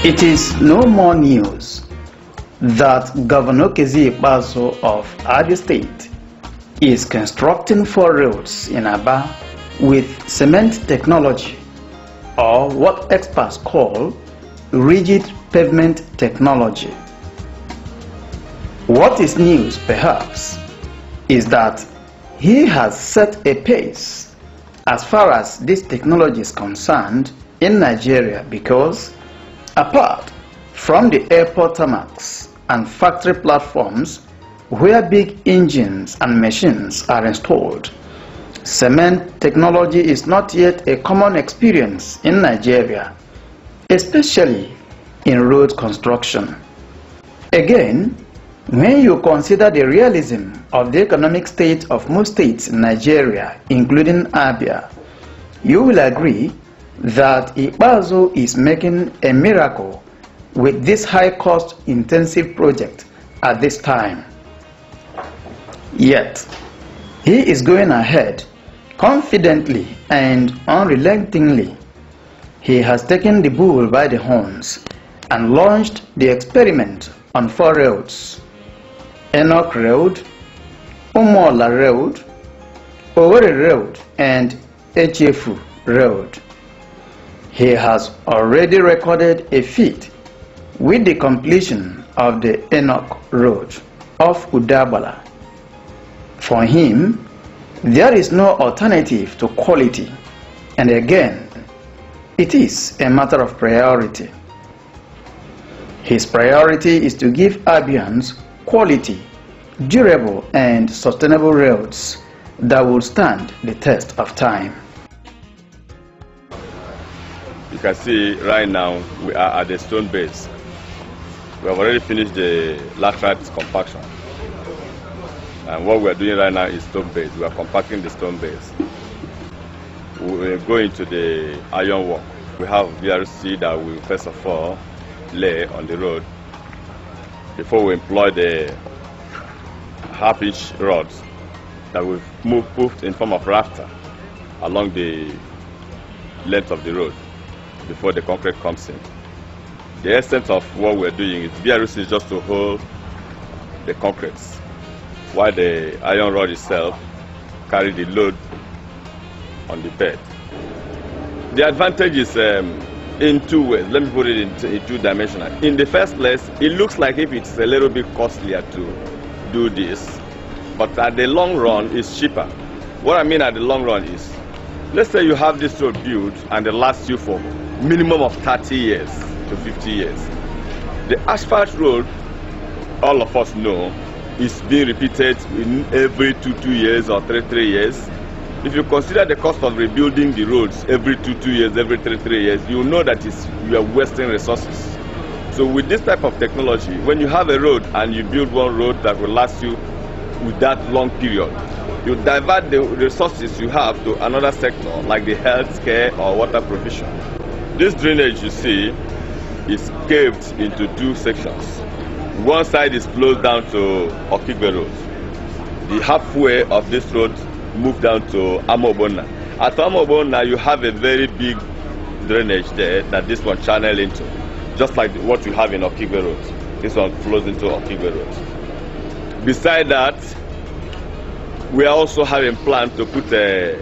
It is no more news that Governor Kezi Ikpeazu of Abia State is constructing 4 roads in Aba with cement technology, or what experts call rigid pavement technology. What is news, perhaps, is that he has set a pace as far as this technology is concerned in Nigeria, because apart from the airport tarmacs and factory platforms where big engines and machines are installed, cement technology is not yet a common experience in Nigeria, especially in road construction. Again, when you consider the realism of the economic state of most states in Nigeria, including Abia, you will agree that Ikpeazu is making a miracle with this high-cost intensive project at this time. Yet, he is going ahead confidently and unrelentingly. He has taken the bull by the horns and launched the experiment on 4 roads: Enoch Road, Umuola Road, Owerri Road, and Echefu Road. He has already recorded a feat with the completion of the Enoch Road of Udabala. For him, there is no alternative to quality, and again, it is a matter of priority. His priority is to give Abians quality, durable and sustainable roads that will stand the test of time. You can see right now we are at the stone base. We have already finished the laterite compaction. And what we are doing right now is stone base. We are compacting the stone base. We are going to the iron work. We have VRC that we first of all lay on the road before we employ the half-inch rods that we've moved in form of rafter along the length of the road before the concrete comes in. The essence of what we're doing is VRC is just to hold the concrete, while the iron rod itself carry the load on the bed. The advantage is in 2 ways. Let me put it in 2-dimensional. In the first place, it looks like if it's a little bit costlier to do this, but at the long run, it's cheaper. What I mean at the long run is, let's say you have this road built and it lasts you for minimum of 30 years to 50 years. The asphalt road, all of us know, is being repeated in every 2 years or 3 years. If you consider the cost of rebuilding the roads every 2 years, every 3 years, you know that you are wasting resources. So with this type of technology, when you have a road and you build one road that will last you with that long period, you divert the resources you have to another sector, like the health care or water provision. This drainage you see is caved into 2 sections. One side is closed down to Okigwe Road. The halfway of this road moved down to Amobona. At Amobona, you have a very big drainage there that this one channel into, just like what you have in Okigwe Road. This one flows into Okigwe Road. Beside that, we are also having planned to put a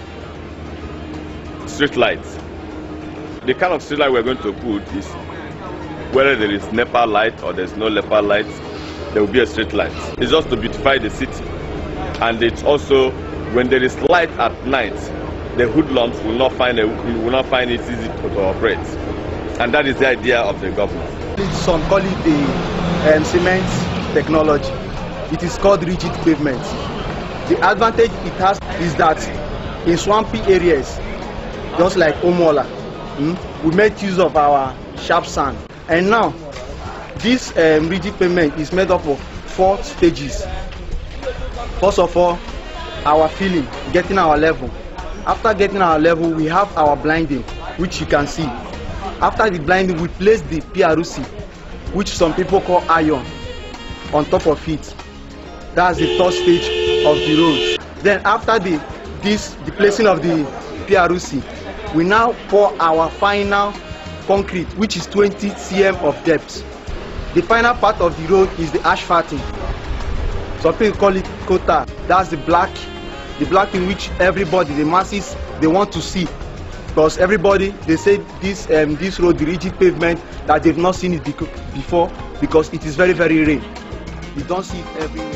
street light. The kind of street light we're going to put is whether there is NEPA light or there's no NEPA light, there will be a street light. It's just to beautify the city. And it's also, when there is light at night, the hoodlums will not find it easy to operate. And that is the idea of the government. Some call it the cement technology. It is called rigid pavement. The advantage it has is that in swampy areas, just like Umuola, we make use of our sharp sand. And now, this rigid pavement is made up of 4 stages. First of all, our filling, getting our level. After getting our level, we have our blinding, which you can see. After the blinding, we place the PRC, which some people call iron, on top of it. That's the 3rd stage of the road. Then after the placing of the PRC, we now pour our final concrete, which is 20 cm of depth. The final part of the road is the asphalting. Some people call it coater. That's the black in which everybody, the masses, they want to see. Because everybody, they say this road, the rigid pavement, that they've not seen it before, because it is very, very rare. You don't see it everywhere.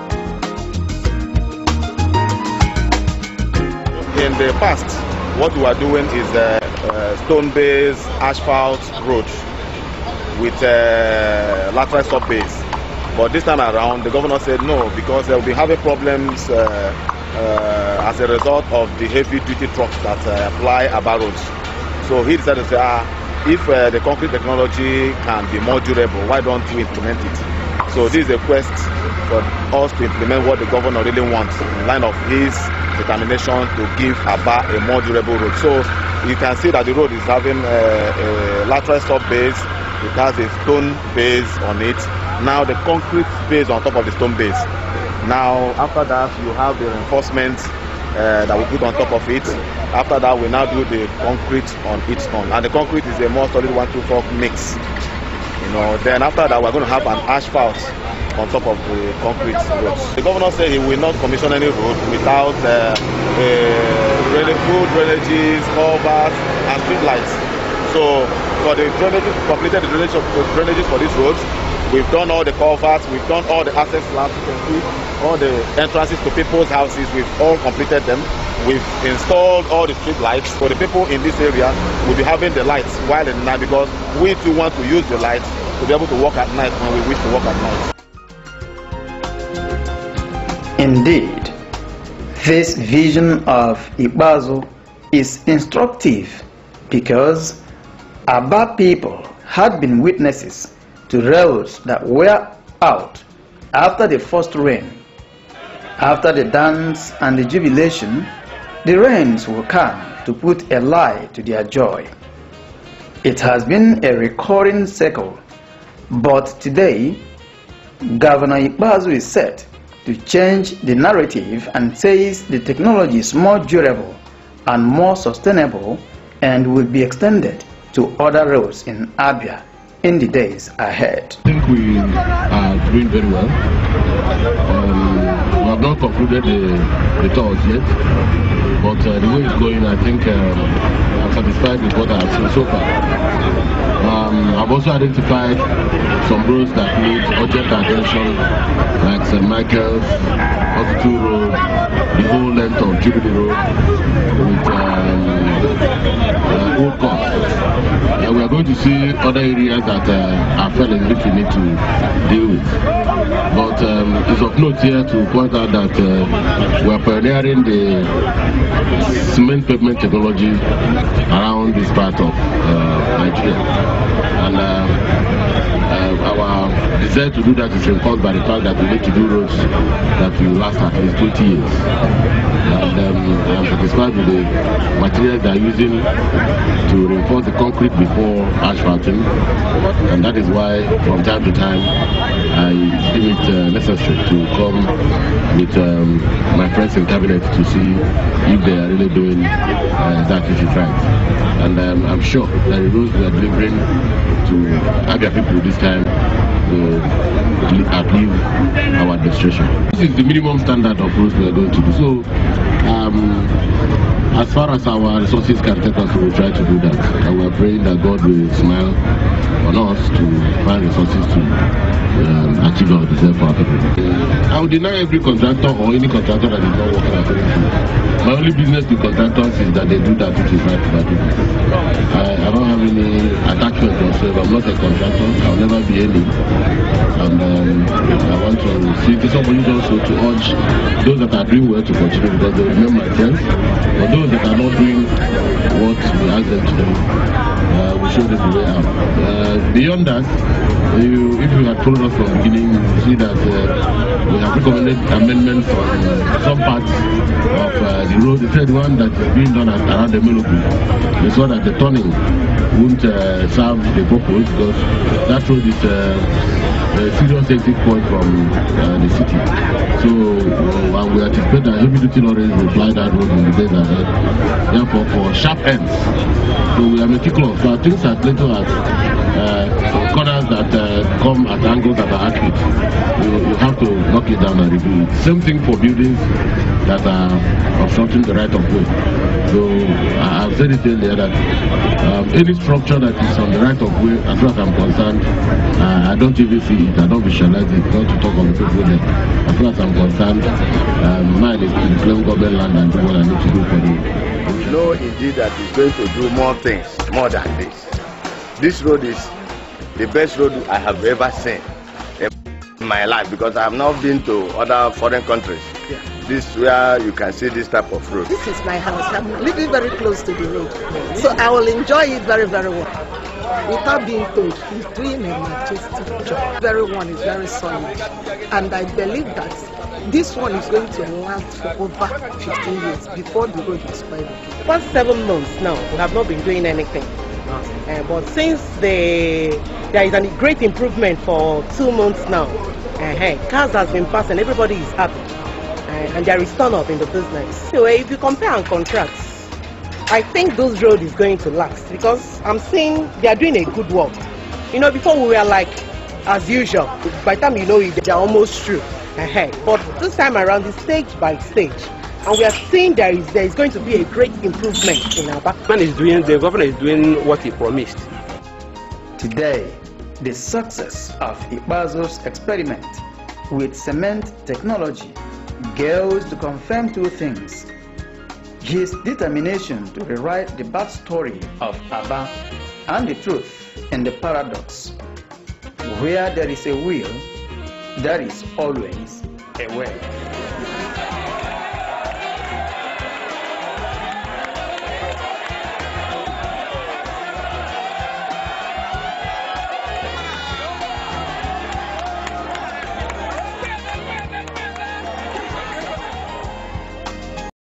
In the past, what we are doing is stone-based asphalt road with lateral stop base. But this time around, the governor said no, because they will be having problems as a result of the heavy-duty trucks that apply Aba roads. So he decided to say, if the concrete technology can be more durable, why don't we implement it? So this is a quest for us to implement what the governor really wants in line of his determination to give Aba a more durable road. So you can see that the road is having a lateral stop base. It has a stone base on it. Now the concrete base on top of the stone base. Now after that you have the reinforcement that we put on top of it. After that we now do the concrete on each stone, and the concrete is a more solid 1-2-4 mix. Then after that we're going to have an asphalt on top of the concrete roads. The governor said he will not commission any road without full drainages, culverts, and street lights. So for the drainages, completed the drainages for these roads. We've done all the culverts, we've done all the access slabs, you can see all the entrances to people's houses, we've all completed them. We've installed all the street lights. So the people in this area will be having the lights while in the night, because we too want to use the lights to be able to walk at night when we wish to walk at night. Indeed, this vision of Ikpeazu is instructive, because Aba people had been witnesses to roads that were out after the first rain. After the dance and the jubilation, the rains will come to put a lie to their joy. It has been a recurring cycle, but today, Governor Ikpeazu is set to change the narrative and says the technology is more durable and more sustainable and will be extended to other roads in Abia in the days ahead. I think we are doing very well. We have not concluded the talks yet, but the way it's going, I think I'm satisfied with what I have seen so far. I've also identified some roads that need urgent attention, like St. Michael's, Hospital Road, the whole length of Jubilee Road, with Old Court. We are going to see other areas that are failing, which we need to deal with. But it's of note here to point out that we are pioneering the cement pavement technology around this part of Nigeria. And our desire to do that is reinforced by the fact that we need to do roads that will last at least 20 years. And I'm satisfied with the materials they are using to reinforce the concrete before asphalting, and that is why from time to time I deem it necessary to come with my friends in cabinet to see if they are really doing that which is right. And I'm sure that the roads we are delivering to Abia people this time will outlive our administration. This is the minimum standard of roads we are going to do. So as far as our resources can take us, we will try to do that. And we are praying that God will smile on us to find resources to achieve our desire for our people. I would deny every contractor or any contractor that is not working according to. My only business with contractors is that they do that which is right for people. I don't have any attachment whatsoever. I'm not a contractor. I'll never be any. And I want to see this opportunity also to urge those that are doing well to continue, because they remain my friends. For those that are not doing what we ask them to do, we show them the way out. Beyond that, if you had told us from the beginning, you see that we have recommended amendments on some parts of the road. The third one that is being done around the Meloku, we saw that the turning won't serve the purpose because that road is a serious exit point from the city. So we anticipate that heavy duty lorries will fly that road in the days ahead. Therefore, for sharp ends, so we are meticulous. So things as little as corners that come at angles that are accurate, you have to knock it down and redo it. Same thing for buildings that are obstructing the right of way. So I've said it earlier that any structure that is on the right of way, as far as I'm concerned, I don't even see it. I don't visualize it. Not to talk of the people there. As far as I'm concerned, mine is to claim government land and do what I need to do for them. We know indeed that it's going to do more things, more than this. This road is the best road I have ever seen in my life because I have not been to other foreign countries. Yeah. This is where you can see this type of road. This is my house. I'm living very close to the road. So I will enjoy it very, very well. Without being told, he's doing a majestic job. Everyone is very solid. And I believe that this one is going to last for over 15 years before the road is spoiled. For 7 months now, we have not been doing anything. But since there is a great improvement for 2 months now, cars has been passing, everybody is happy. And there is turn up in the business. Anyway, if you compare and contrast, I think those road is going to last because I'm seeing they are doing a good work. You know, before we were like, as usual, by the time you know it, they are almost through. But this time around, it's stage by stage. And we are seeing there is going to be a great improvement in Aba. The governor is doing what he promised. Today, the success of Ikpeazu's experiment with cement technology goes to confirm two things: his determination to rewrite the backstory of Aba and the truth in the paradox. Where there is a will, there is always a way.